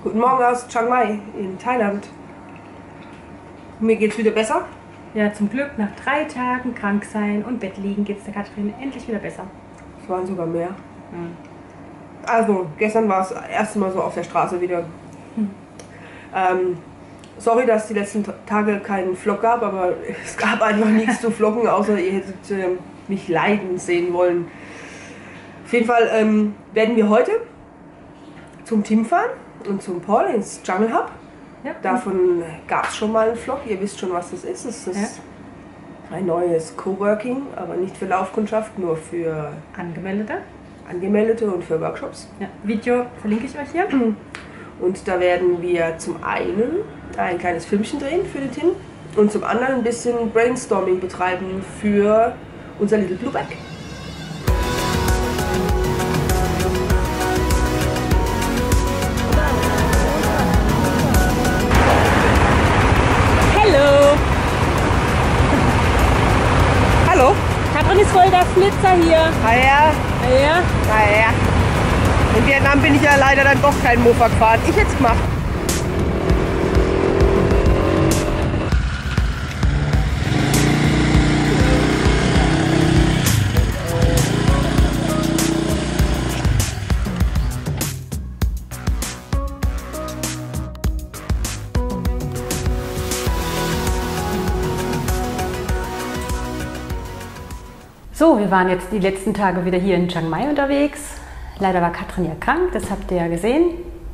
Guten Morgen aus Chiang Mai in Thailand. Mir geht's wieder besser. Ja, zum Glück nach 3 Tagen krank sein und Bett liegen geht's der Katrin endlich wieder besser. Es waren sogar mehr. Also, gestern war es das erste Mal so auf der Straße wieder. Sorry, dass es die letzten Tage keinen Vlog gab, aber es gab einfach nichts zu vloggen, außer ihr hättet mich leiden sehen wollen. Auf jeden Fall werden wir heute zum Team fahren und zum Paul ins Jungle Hub. Ja. Davon gab es schon mal einen Vlog, ihr wisst schon, was das ist. Es ist ein neues Coworking, aber nicht für Laufkundschaft, nur für Angemeldete und für Workshops. Ja. Video verlinke ich euch hier. Und da werden wir zum einen ein kleines Filmchen drehen für den Tim und zum anderen ein bisschen Brainstorming betreiben für unser Little Blue Bag. Hallo! Hallo! Katrin ist voll der Flitzer hier. Ja. Ja. Naja. In Vietnam bin ich ja leider dann doch kein Mofa gefahren. Ich hätte es gemacht. So, wir waren jetzt die letzten Tage wieder hier in Chiang Mai unterwegs. Leider war Katrin ja krank, das habt ihr ja gesehen.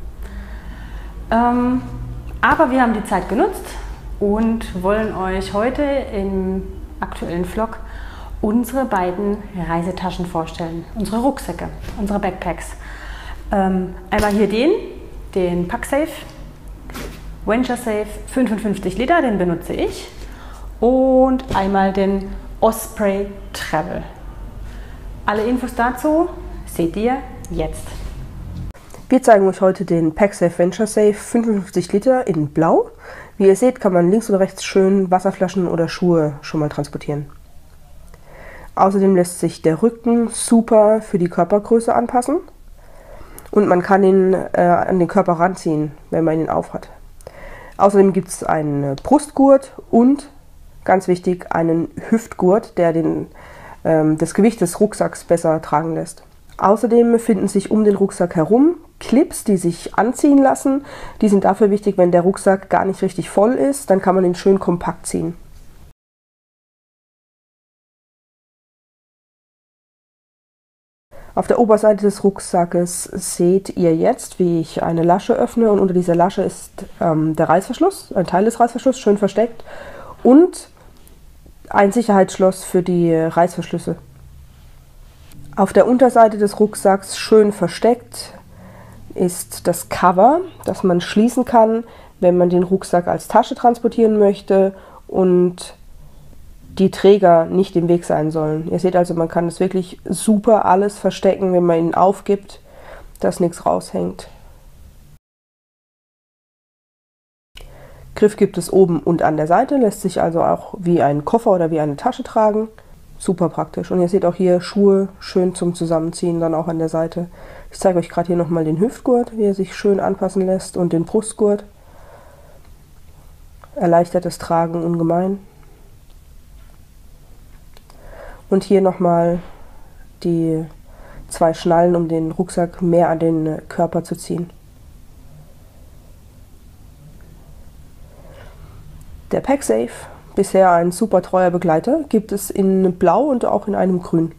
Aber wir haben die Zeit genutzt und wollen euch heute im aktuellen Vlog unsere beiden Reisetaschen vorstellen. Unsere Rucksäcke, unsere Backpacks. Einmal hier den Packsafe, Venture Safe 55 Liter, den benutze ich. Und einmal den Osprey Travel. Alle Infos dazu seht ihr jetzt. Wir zeigen euch heute den Packsafe Venture Safe 55 Liter in Blau. Wie ihr seht, kann man links oder rechts schön Wasserflaschen oder Schuhe schon mal transportieren. Außerdem lässt sich der Rücken super für die Körpergröße anpassen und man kann ihn an den Körper ranziehen, wenn man ihn aufhat. Außerdem gibt es einen Brustgurt und, ganz wichtig, einen Hüftgurt, der das Gewicht des Rucksacks besser tragen lässt. Außerdem befinden sich um den Rucksack herum Clips, die sich anziehen lassen. Die sind dafür wichtig, wenn der Rucksack gar nicht richtig voll ist, dann kann man ihn schön kompakt ziehen. Auf der Oberseite des Rucksackes seht ihr jetzt, wie ich eine Lasche öffne, und unter dieser Lasche ist der Reißverschluss, ein Teil des Reißverschlusses, schön versteckt, und ein Sicherheitsschloss für die Reißverschlüsse. Auf der Unterseite des Rucksacks, schön versteckt, ist das Cover, das man schließen kann, wenn man den Rucksack als Tasche transportieren möchte und die Träger nicht im Weg sein sollen. Ihr seht also, man kann es wirklich super alles verstecken, wenn man ihn aufgibt, dass nichts raushängt. Griff gibt es oben und an der Seite, lässt sich also auch wie ein Koffer oder wie eine Tasche tragen. Super praktisch. Und ihr seht auch hier Schuhe schön zum Zusammenziehen, dann auch an der Seite. Ich zeige euch gerade hier nochmal den Hüftgurt, wie er sich schön anpassen lässt, und den Brustgurt. Erleichtert das Tragen ungemein. Und hier nochmal die 2 Schnallen, um den Rucksack mehr an den Körper zu ziehen. Der Packsafe, bisher ein super treuer Begleiter, gibt es in Blau und auch in einem Grün.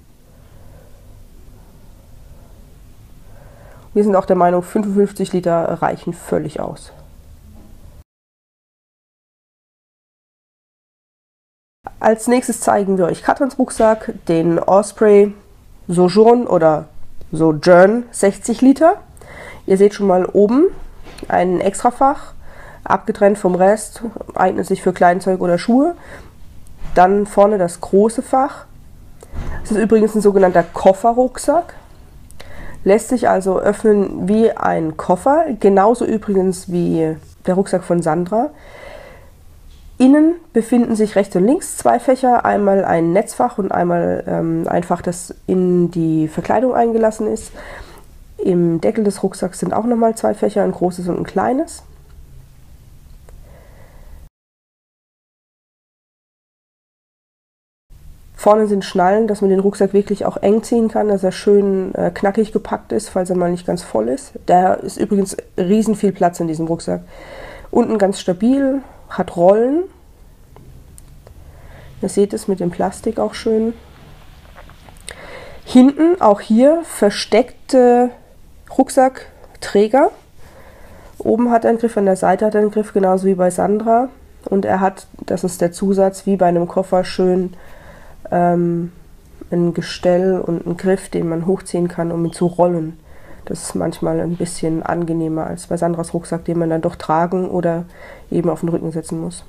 Wir sind auch der Meinung, 55 Liter reichen völlig aus. Als nächstes zeigen wir euch Katrins Rucksack, den Osprey Sojourn oder Sojourn 60 Liter. Ihr seht schon mal oben ein Extrafach, abgetrennt vom Rest, eignet sich für Kleinzeug oder Schuhe. Dann vorne das große Fach. Es ist übrigens ein sogenannter Kofferrucksack. Lässt sich also öffnen wie ein Koffer, genauso übrigens wie der Rucksack von Sandra. Innen befinden sich rechts und links 2 Fächer, einmal ein Netzfach und einmal ein Fach, das in die Verkleidung eingelassen ist. Im Deckel des Rucksacks sind auch nochmal 2 Fächer, ein großes und ein kleines. Vorne sind Schnallen, dass man den Rucksack wirklich auch eng ziehen kann, dass er schön knackig gepackt ist, falls er mal nicht ganz voll ist. Da ist übrigens riesen viel Platz in diesem Rucksack. Unten ganz stabil, hat Rollen. Ihr seht es mit dem Plastik auch schön. Hinten, auch hier, versteckte Rucksackträger. Oben hat er einen Griff, an der Seite hat er einen Griff, genauso wie bei Sandra. Und er hat, das ist der Zusatz, wie bei einem Koffer schön ein Gestell und einen Griff, den man hochziehen kann, um ihn zu rollen. Das ist manchmal ein bisschen angenehmer als bei Sandras Rucksack, den man dann doch tragen oder eben auf den Rücken setzen muss.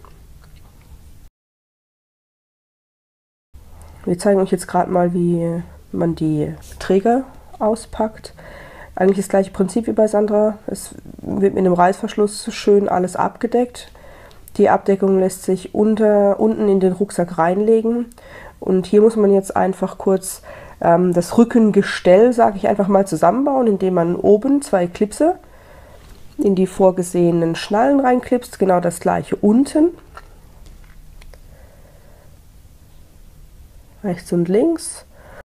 Wir zeigen euch jetzt gerade mal, wie man die Träger auspackt. Eigentlich das gleiche Prinzip wie bei Sandra. Es wird mit einem Reißverschluss schön alles abgedeckt. Die Abdeckung lässt sich unten in den Rucksack reinlegen. Und hier muss man jetzt einfach kurz das Rückengestell, sage ich einfach mal, zusammenbauen, indem man oben 2 Klipse in die vorgesehenen Schnallen reinklipst. Genau das gleiche unten. Rechts und links.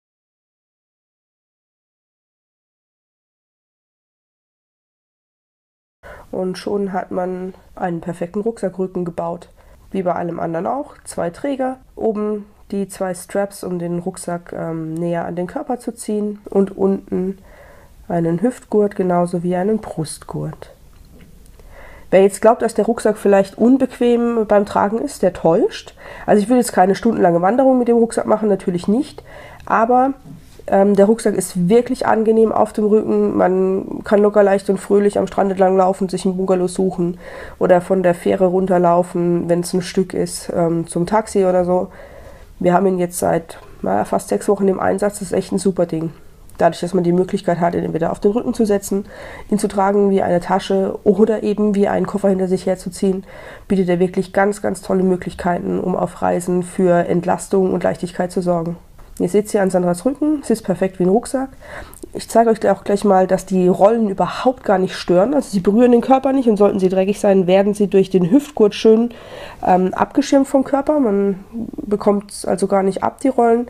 Und schon hat man einen perfekten Rucksackrücken gebaut. Wie bei allem anderen auch. 2 Träger, oben die 2 Straps, um den Rucksack näher an den Körper zu ziehen. Und unten einen Hüftgurt, genauso wie einen Brustgurt. Wer jetzt glaubt, dass der Rucksack vielleicht unbequem beim Tragen ist, der täuscht. Also ich will jetzt keine stundenlange Wanderung mit dem Rucksack machen, natürlich nicht. Aber der Rucksack ist wirklich angenehm auf dem Rücken. Man kann locker leicht und fröhlich am Strand entlang laufen, sich ein Bungalow suchen oder von der Fähre runterlaufen, wenn es ein Stück ist, zum Taxi oder so. Wir haben ihn jetzt seit fast 6 Wochen im Einsatz. Das ist echt ein super Ding. Dadurch, dass man die Möglichkeit hat, ihn entweder auf den Rücken zu setzen, ihn zu tragen wie eine Tasche oder eben wie einen Koffer hinter sich herzuziehen, bietet er wirklich ganz, ganz tolle Möglichkeiten, um auf Reisen für Entlastung und Leichtigkeit zu sorgen. Ihr seht es hier an Sandras Rücken, es ist perfekt wie ein Rucksack. Ich zeige euch auch gleich mal, dass die Rollen überhaupt gar nicht stören. Also sie berühren den Körper nicht und sollten sie dreckig sein, werden sie durch den Hüftgurt schön abgeschirmt vom Körper. Man bekommt es also gar nicht ab, die Rollen.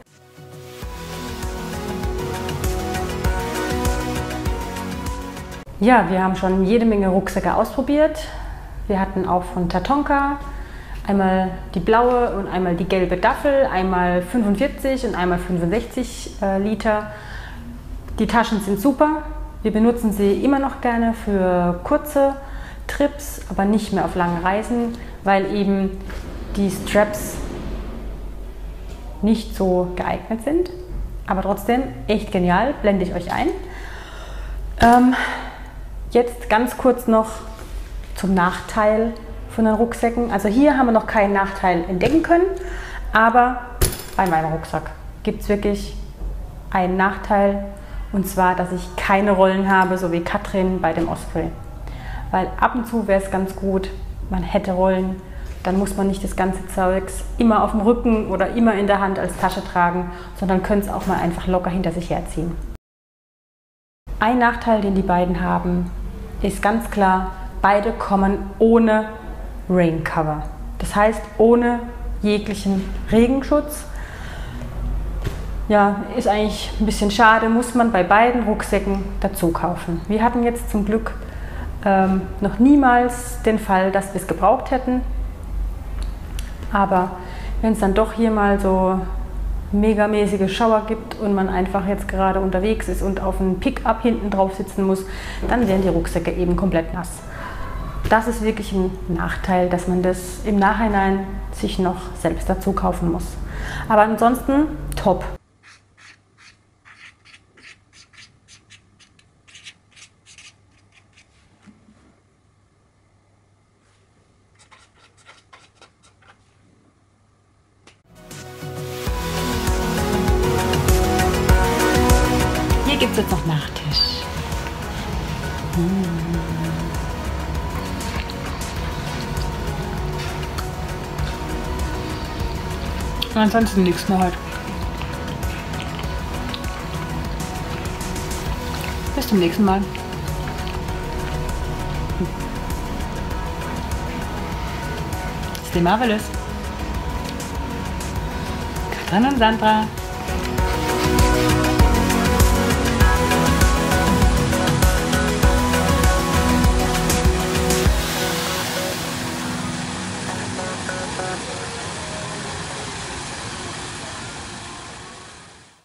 Ja, wir haben schon jede Menge Rucksäcke ausprobiert. Wir hatten auch von Tatonka einmal die blaue und einmal die gelbe Duffel, einmal 45 und einmal 65 Liter. Die Taschen sind super. Wir benutzen sie immer noch gerne für kurze Trips, aber nicht mehr auf langen Reisen, weil eben die Straps nicht so geeignet sind. Aber trotzdem echt genial, blende ich euch ein. Jetzt ganz kurz noch zum Nachteil von den Rucksäcken. Also hier haben wir noch keinen Nachteil entdecken können, aber bei meinem Rucksack gibt es wirklich einen Nachteil, und zwar, dass ich keine Rollen habe, so wie Katrin bei dem Osprey. Weil ab und zu wäre es ganz gut, man hätte Rollen, dann muss man nicht das ganze Zeugs immer auf dem Rücken oder immer in der Hand als Tasche tragen, sondern könnte es auch mal einfach locker hinter sich herziehen. Ein Nachteil, den die beiden haben, ist ganz klar, beide kommen ohne Raincover. Das heißt, ohne jeglichen Regenschutz. Ja, ist eigentlich ein bisschen schade, muss man bei beiden Rucksäcken dazu kaufen. Wir hatten jetzt zum Glück noch niemals den Fall, dass wir es gebraucht hätten. Aber wenn es dann doch hier mal so megamäßige Schauer gibt und man einfach jetzt gerade unterwegs ist und auf einen Pickup hinten drauf sitzen muss, dann werden die Rucksäcke eben komplett nass. Das ist wirklich ein Nachteil, dass man das im Nachhinein sich noch selbst dazu kaufen muss. Aber ansonsten top. Hier gibt es jetzt noch Nachtisch. Und ansonsten nichts mehr heute. Bis dann. zum nächsten Mal. Stay marvelous. Katrin und Sandra.